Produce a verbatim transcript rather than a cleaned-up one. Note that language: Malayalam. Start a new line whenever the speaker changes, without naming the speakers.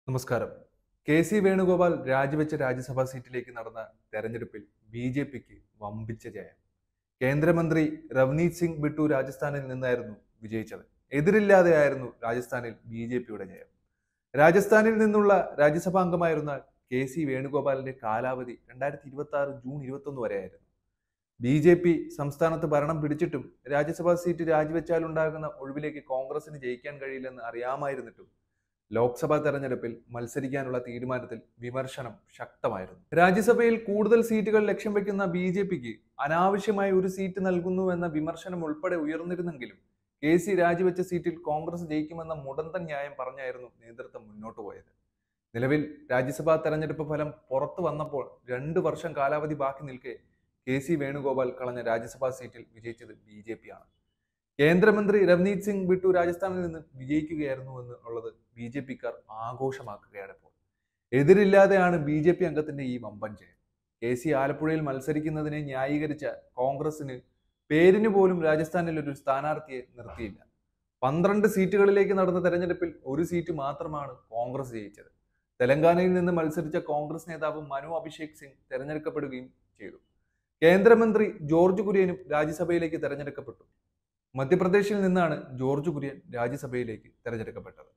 നമസ്കാരം. കെ സി വേണുഗോപാൽ രാജിവെച്ച രാജ്യസഭാ സീറ്റിലേക്ക് നടന്ന തെരഞ്ഞെടുപ്പിൽ ബി ജെ പിക്ക് വമ്പിച്ച ജയം. കേന്ദ്രമന്ത്രി രവ്നീത് സിംഗ് ബിട്ടു രാജസ്ഥാനിൽ നിന്നായിരുന്നു വിജയിച്ചത്. എതിരില്ലാതെയായിരുന്നു രാജസ്ഥാനിൽ ബി ജെ പിയുടെ ജയം. രാജസ്ഥാനിൽ നിന്നുള്ള രാജ്യസഭാ അംഗമായിരുന്ന കെ സി വേണുഗോപാലിന്റെ കാലാവധി രണ്ടായിരത്തി ഇരുപത്തി ആറ് ജൂൺ ഇരുപത്തൊന്ന് വരെയായിരുന്നു. ബി ജെ പി സംസ്ഥാനത്ത് ഭരണം പിടിച്ചിട്ടും രാജ്യസഭാ സീറ്റ് രാജിവെച്ചാലുണ്ടാകുന്ന ഒഴിവിലേക്ക് കോൺഗ്രസിന് ജയിക്കാൻ കഴിയില്ലെന്ന് അറിയാമായിരുന്നിട്ടും ലോക്സഭാ തെരഞ്ഞെടുപ്പിൽ മത്സരിക്കാനുള്ള തീരുമാനത്തിൽ വിമർശനം ശക്തമായിരുന്നു. രാജ്യസഭയിൽ കൂടുതൽ സീറ്റുകൾ ലക്ഷ്യം വെക്കുന്ന ബി ജെ പിക്ക് അനാവശ്യമായി ഒരു സീറ്റ് നൽകുന്നുവെന്ന വിമർശനം ഉൾപ്പെടെ ഉയർന്നിരുന്നെങ്കിലും കെ സി രാജിവെച്ച സീറ്റിൽ കോൺഗ്രസ് ജയിക്കുമെന്ന മുടന്തൻ ന്യായം പറഞ്ഞായിരുന്നു നേതൃത്വം മുന്നോട്ട് പോയത്. നിലവിൽ രാജ്യസഭാ തെരഞ്ഞെടുപ്പ് ഫലം പുറത്തു വന്നപ്പോൾ രണ്ടു വർഷം കാലാവധി ബാക്കി നിൽക്കെ കെ സി വേണുഗോപാൽ കളഞ്ഞ രാജ്യസഭാ സീറ്റിൽ വിജയിച്ചത് ബി ജെ പി ആണ്. കേന്ദ്രമന്ത്രി രവ്നീത് സിംഗ് ബിട്ടു രാജസ്ഥാനിൽ നിന്ന് വിജയിക്കുകയായിരുന്നു എന്ന് ഉള്ളത് ബി ജെ പിക്കാർ ആഘോഷമാക്കുകയാണ് ഇപ്പോൾ. എതിരില്ലാതെയാണ് ബി ജെ പി അംഗത്തിന്റെ ഈ വമ്പൻ ജയം. കെ സി ആലപ്പുഴയിൽ മത്സരിക്കുന്നതിനെ ന്യായീകരിച്ച കോൺഗ്രസിന് പേരിന് പോലും രാജസ്ഥാനിൽ ഒരു സ്ഥാനാർത്ഥിയെ നിർത്തിയില്ല. പന്ത്രണ്ട് സീറ്റുകളിലേക്ക് നടന്ന തെരഞ്ഞെടുപ്പിൽ ഒരു സീറ്റ് മാത്രമാണ് കോൺഗ്രസ് ജയിച്ചത്. തെലങ്കാനയിൽ നിന്ന് മത്സരിച്ച കോൺഗ്രസ് നേതാവ് മനു അഭിഷേക് സിംഗ് തെരഞ്ഞെടുക്കപ്പെടുകയും ചെയ്തു. കേന്ദ്രമന്ത്രി ജോർജ് കുര്യനും രാജ്യസഭയിലേക്ക് തെരഞ്ഞെടുക്കപ്പെട്ടു. മധ്യപ്രദേശിൽ നിന്നാണ് ജോർജ് കുര്യൻ രാജ്യസഭയിലേക്ക് തെരഞ്ഞെടുക്കപ്പെട്ടത്.